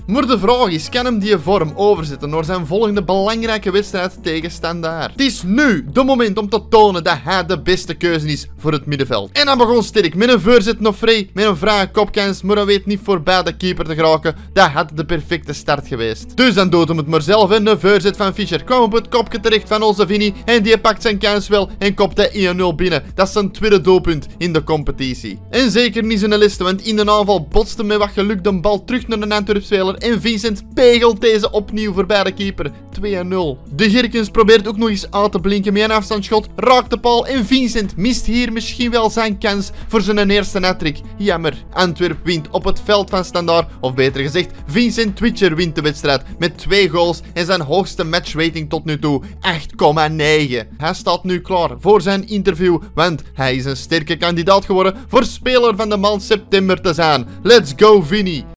Maar de vraag is, kan hem die vorm overzetten naar zijn volgende belangrijke wedstrijd tegen Standaard? Het is nu de moment om te tonen dat hij de beste keuze is voor het middenveld. En hij begon sterk met een voorzet nog vrij, met een vrije kopkans, maar hij weet niet voorbij de keeper te geraken. Dat had de perfecte start geweest. Dus dan doet hem het maar zelf, en een voorzet van Fischer kwam op het kopje terecht van onze Vinny en die pakt zijn kans wel en kopt de 1-0 binnen. Dat is zijn tweede doelpunt in de competitie. En zeker niet zijn liste, want in de aanval botste met wat geluk de bal terug naar de Antwerp-speler en Vincent pegelt deze opnieuw voorbij de keeper. 2-0. De Gerkens probeert ook nog eens uit te blinken met een afstandsschot, raakt de paal en Vincent mist hier misschien wel zijn kans voor zijn eerste hat-trick. Jammer. Antwerp wint op het veld van Standaard, of beter gezegd, Vincent Twitcher wint de wedstrijd met 2 goals en zijn hoogste matchrating tot nu toe, 8,9. Hij staat nu klaar voor zijn interview, want hij is een sterke kandidaat geworden voor speler van de maand september te zijn. Let's go, Vinny!